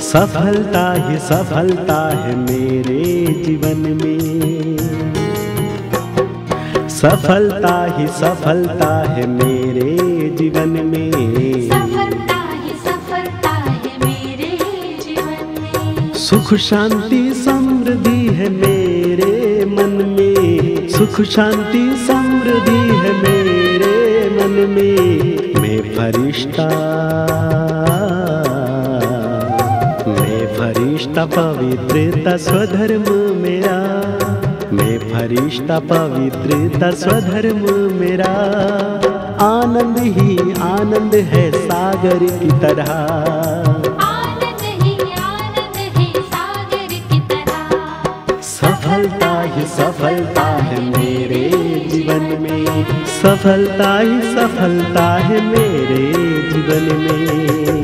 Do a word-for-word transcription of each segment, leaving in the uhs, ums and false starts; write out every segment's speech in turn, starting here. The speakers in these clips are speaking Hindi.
सफलता ही सफलता है मेरे जीवन में, सफलता ही सफलता है मेरे जीवन में, सफलता ही सफलता है मेरे जीवन में। सुख शांति समृद्धि है मेरे मन में, सुख शांति समृद्धि है मेरे मन में। मैं फरिश्ता, मैं फरिश्ता पवित्रता स्वधर्म मेरा, मैं फरिश्ता पवित्रता स्वधर्म मेरा। आनंद ही आनंद है सागर की तरह, आनंद ही आनंद है सागर की तरह। सफलता ही सफलता है मेरे जीवन में, सफलता ही सफलता है मेरे जीवन में।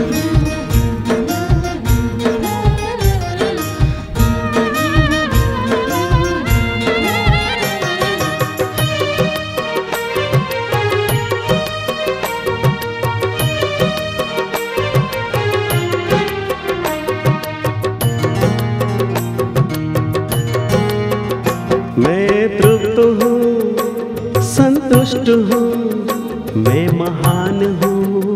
मैं तृप्त हूँ, संतुष्ट हूँ, मैं महान हूँ,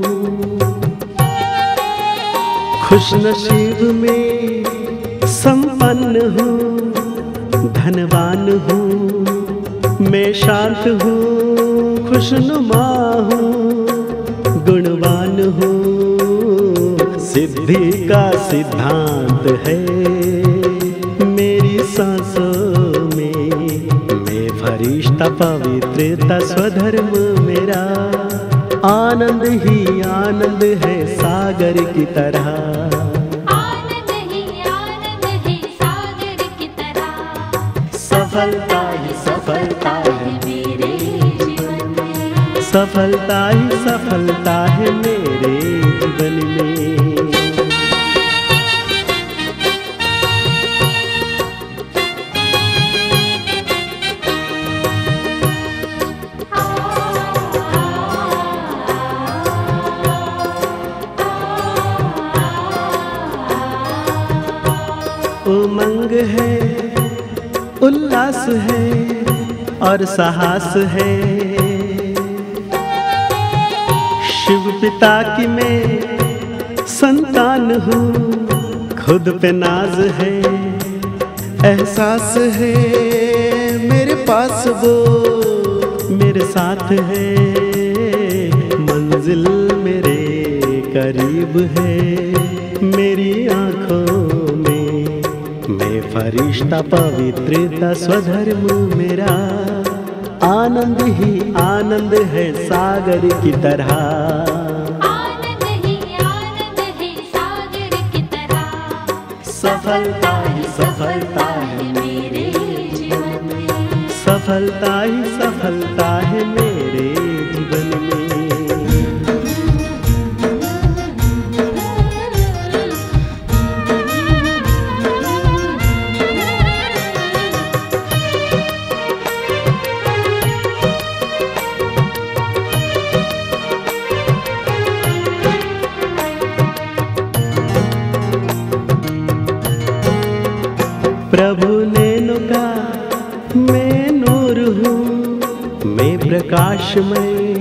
खुश नसीब में संपन्न हूँ, धनवान हूँ। मैं शांत हूँ, खुशनुमा हूँ, गुणवान हूँ। सिद्धि का सिद्धांत है मेरी सांसों में, मैं फरिश्ता पवित्रता स्वधर्म मेरा। आनंद ही आनंद है सागर की तरह, आनंद ही आनंद है सागर की तरह। सफलता ही सफलता है मेरे जीवन में, सफलता ही सफलता है मेरे जीवन में। उमंग है, उल्लास है और साहस है। शिव पिता की मैं संतान हूँ, खुद पे नाज है, एहसास है मेरे पास वो मेरे साथ है। मंजिल मेरे करीब है मेरी आँखों में, मैं फरिश्ता पवित्रता स्वधर्म मेरा। आनंद ही आनंद है सागर की तरह, आनंद ही आनंद है सागर की तरह। सफलता ही सफलता है मेरे जीवन में, सफलता ही सफलता है मेरे जीवन में। प्रभु ने कहा मैं नूर हूँ, मैं प्रकाशमय,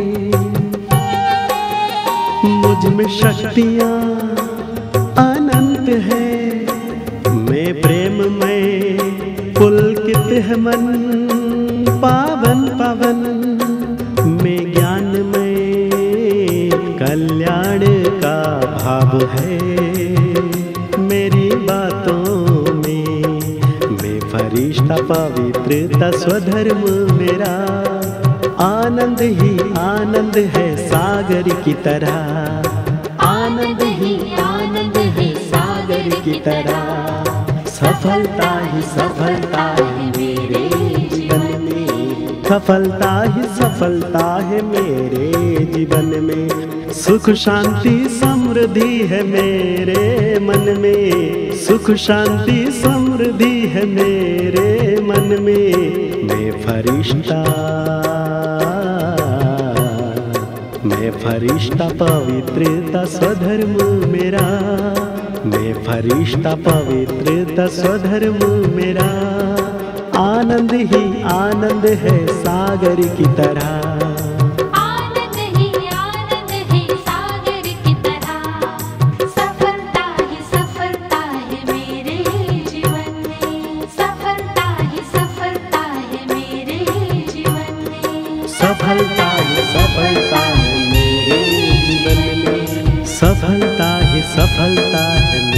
मुझ में शक्तियाँ अनंत है। मैं प्रेममय, पुलकित है मन, पावन पावन। मैं ज्ञानमय, कल्याण का भाव है मेरी बातों में। मैं फरिश्ता पवित्रता स्वधर्म मेरा। आनंद ही आनंद है सागर की तरह, आनंद ही आनंद है सागर की तरह। सफलता ही सफलता है मेरे जीवन में, सफलता ही सफलता है मेरे जीवन में। सुख शांति समृद्धि है मेरे मन में, सुख शांति समृद्धि है मेरे मन में। मैं फरिश्ता, मैं फरिश्ता पवित्रता स्वधर्म मेरा। मैं फरिश्ता पवित्रता स्वधर्म मेरा, आनंद ही आनंद है सागर की तरह। आनंद ही आनंद है सागर की तरह। सफलता ही सफलता है मेरे जीवन में, सफलता ही सफलता है मेरे जीवन में। सफलता ही सफलता है मेरे जीवन में, सफलता ही सफलता है